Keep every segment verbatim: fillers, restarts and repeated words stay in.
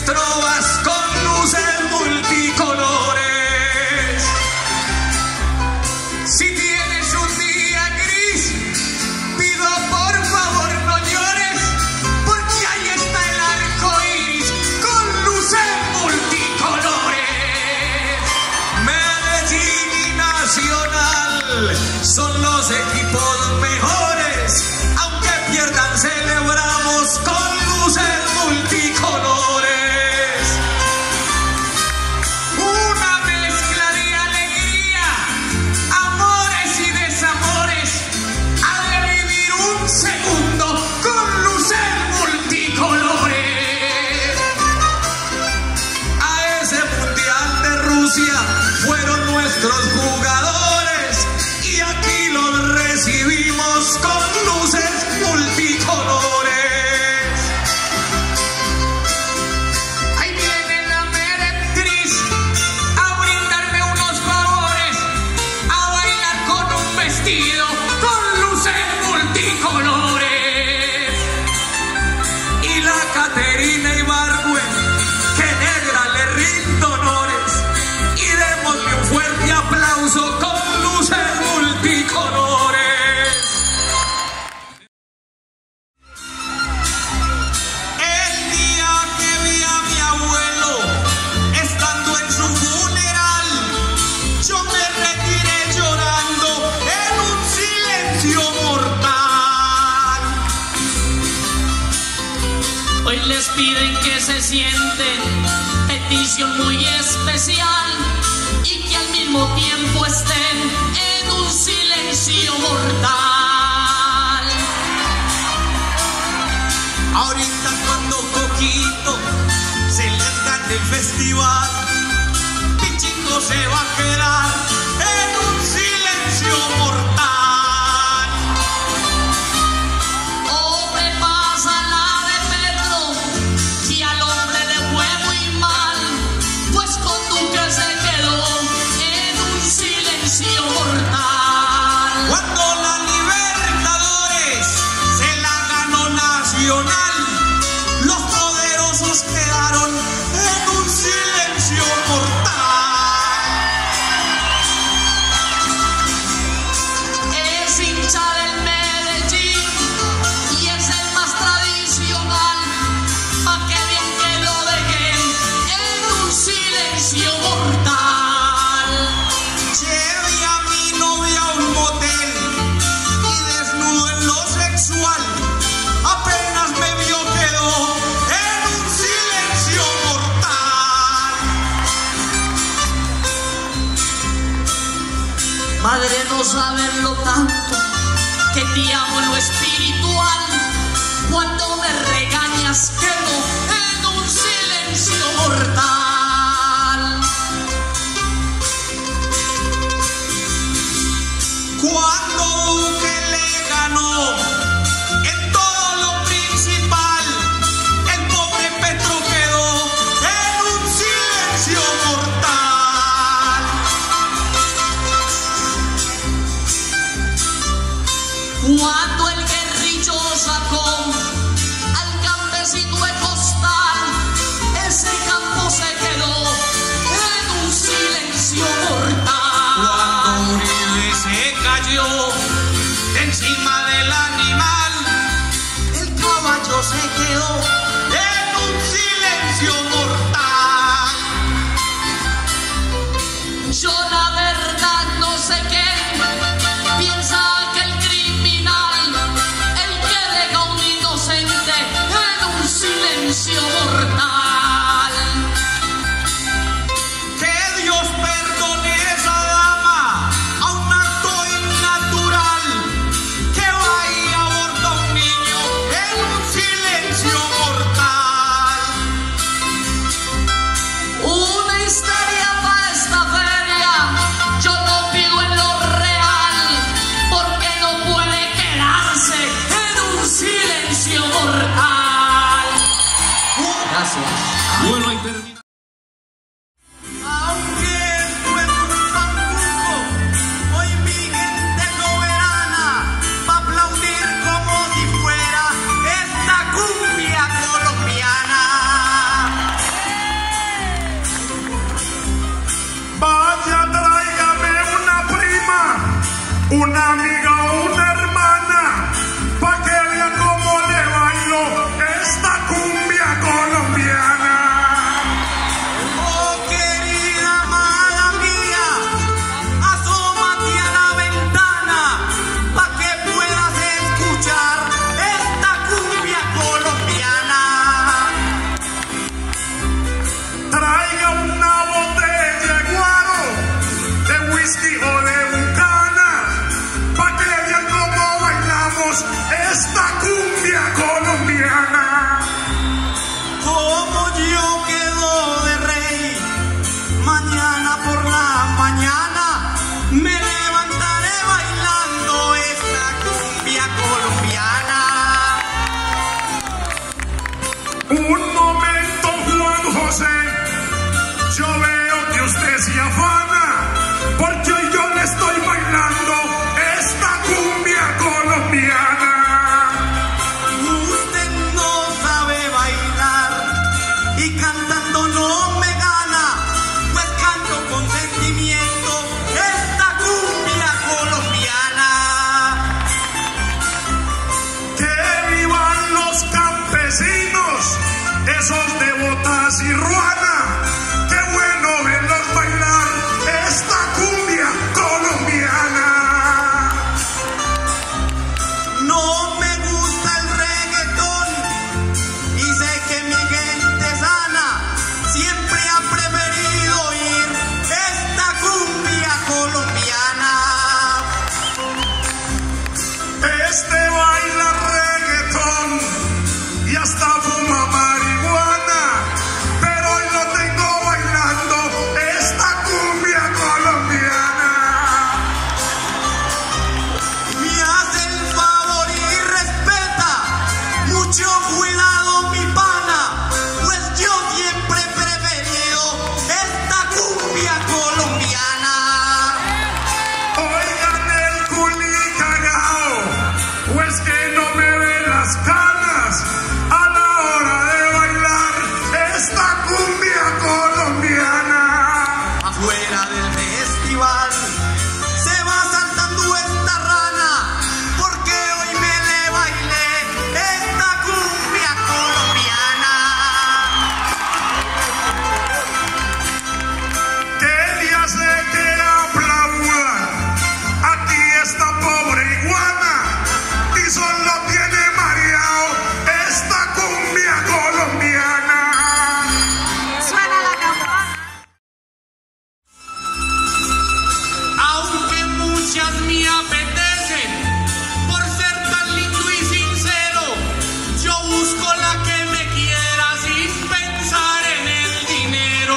trovas con luces multicolores. Si tienes un día gris, pido por favor no llores, porque ahí está el arco iris con luces multicolores. Medellín y Nacional son los equipos mejores, aunque pierdan celebramos con luces multicolores. Una mezcla de alegría, amores y desamores, ha de vivir un segundo con luces multicolores. A ese mundial de Rusia fueron nuestros jugadores y aquí los recibimos con luces multicolores. Ahí viene la meretriz a brindarme unos favores, a bailar con un vestido con luces multicolores. Y la Caterina Ibargüen, que negra le rindo honores, y démosle un fuerte aplauso con luces multicolores. El día que vi a mi abuelo estando en su funeral, yo me retiré llorando en un silencio mortal. Hoy les piden que se sienten, petición muy especial, y que al mismo tiempo estén en un silencio mortal. Ahorita cuando Coquito se les gane el festival, Pichingo se va a quedar en un silencio mortal. O te pasa la de Pedro, que al hombre le fue muy mal, pues con Duque se quedó en un silencio mortal. Cuando la Libertadores se la ganó Nacional, los poderosos quedaron en un silencio mortal. Es hincha del Medellín y es el más tradicional, pa' que bien que lo dejen en un silencio mortal. Llevé a mi novia a un motel y desnudo en lo sexual, apenas me vio quedó en un silencio mortal. Madre, no sabes lo tanto que te amo en lo espiritual. Cuando me regañas quedo en un silencio mortal. Cuando Duque le ganó en todo lo principal, el pobre Petro quedó en un silencio mortal. Cuando el guerrillo sacó al campesino de costal, ese campo se quedó en un silencio mortal. Cuando Uribe se cayó de encima del animal, el caballo se quedó en un silencio mortal. Yo la verdad no sé qué piensa que el criminal, el que deja a un inocente en un silencio mortal. Que Dios perdone esa dama a un acto innatural, que va y aborta a un niño en un silencio mortal. Una histeria para esta feria, yo no pido en lo real, porque no puede quedarse en un silencio mortal. Gracias. Bueno, ahí termina. Aunque esto es un fancuco, hoy mi gente soberana va a aplaudir como si fuera esta cumbia colombiana. una amiga o una hermana, pa' que vea cómo le bailo esta cumbia colombiana. Oh, querida amada mía, asómate a la ventana, pa' que puedas escuchar esta cumbia colombiana. Traiga una botella de guaro, de whisky o de bucana, pa' que vean cómo bailamos esta cumbia colombiana. Como yo quedo de rey, mañana por la mañana me levantaré bailando esta cumbia colombiana. Un momento, Juan José, yo veo que usted se afana, porque hoy yo le estoy bailando esta cumbia colombiana. Usted no sabe bailar y cantando no me gana, pues canto con sentimiento esta cumbia colombiana. Que vivan los campesinos, esos de botas y ruana, qué bueno verlos bailar esta cumbia colombiana. No me gusta el reggaetón y sé que mi gente sana siempre ha preferido oír esta cumbia colombiana. Este baila reggaetón y hasta fuma marihuana, pero hoy lo tengo bailando esta cumbia colombiana. Me hace el favor y respeta, mucho cuidado mi pana, pues yo siempre he preferido esta cumbia colombiana. Oigan el culi cagao, pues que no me ve las canas a la hora de bailar esta cumbia colombiana. Afuera del festival se va saltando esta rana, porque hoy me le bailé esta cumbia colombiana. ¿Qué le hace que aplaudan? Aquí esta pobre iguana y solo tiene mareado esta cumbia colombiana. Suena la campana. Aunque muchas me apetecen, por ser tan lindo y sincero, yo busco la que me quiera sin pensar en el dinero.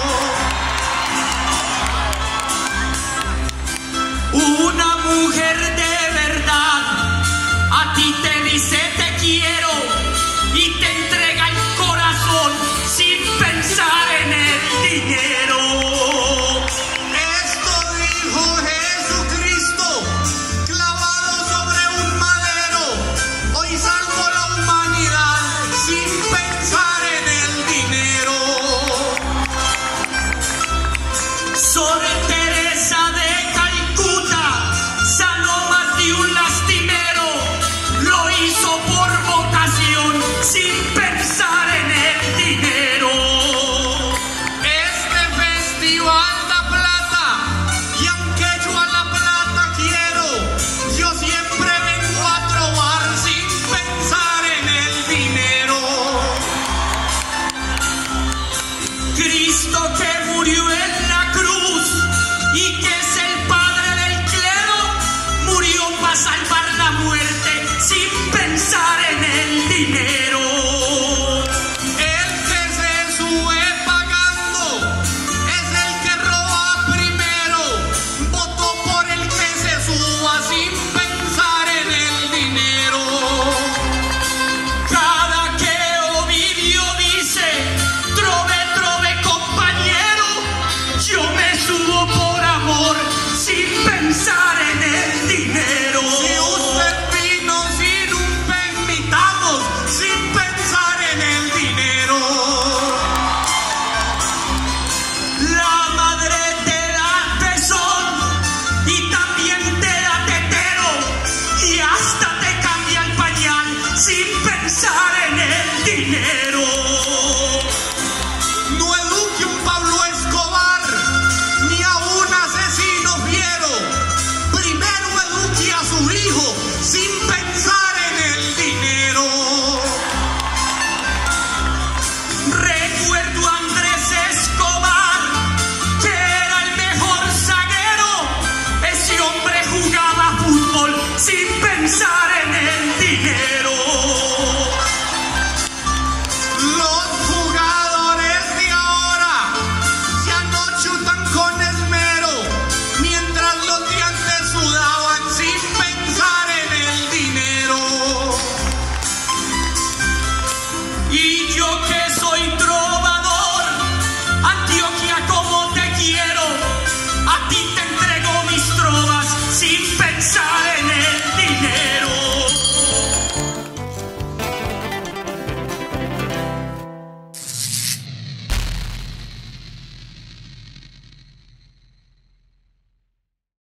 Una mujer de verdad a ti te dice te quiero y te entrega el corazón sin pensar en el dinero. Esto dijo Jesucristo, clavado sobre un madero. Hoy salvo a la humanidad sin pensar en el dinero. Sor Teresa de Calcuta sanó más de un lastimero, lo hizo por vocación sin pensar en el dinero. Este festival da plata y aunque yo a la plata quiero, yo siempre vengo a trobar sin pensar en el dinero. Cristo que murió en